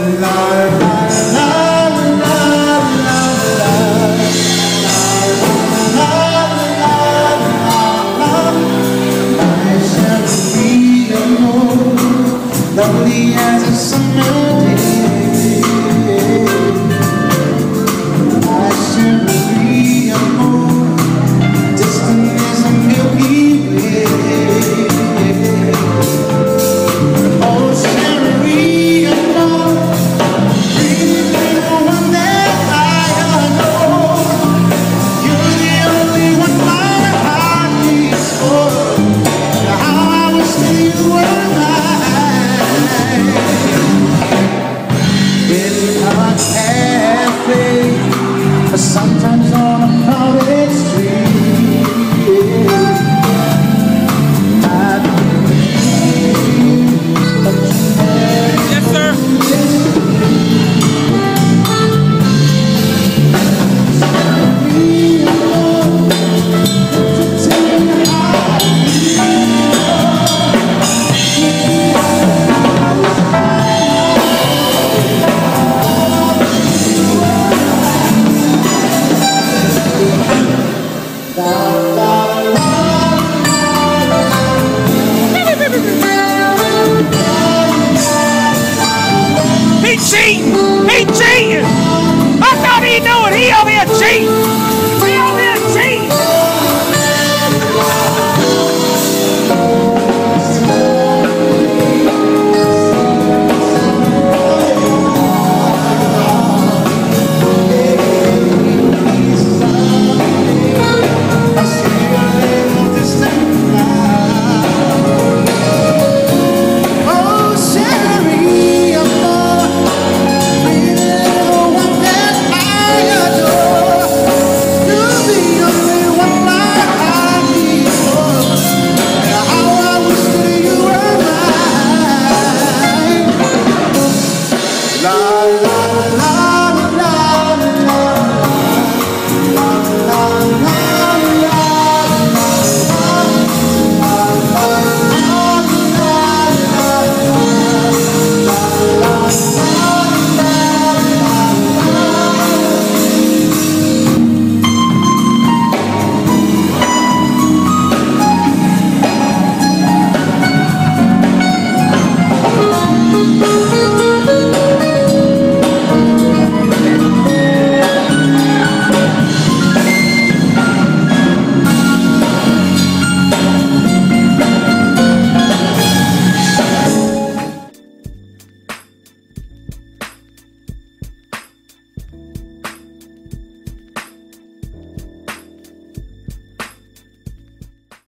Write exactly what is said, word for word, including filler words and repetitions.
Lonely as a summer day, I should be alone, distant as a Milky Way. Oh, Sherry, alone, breathing the one that I adore. You're the only one my heart beats for. How I wish that you were mine. Cafe, sometimes on a crowded street, I believe, but you never. Yes, sir. Down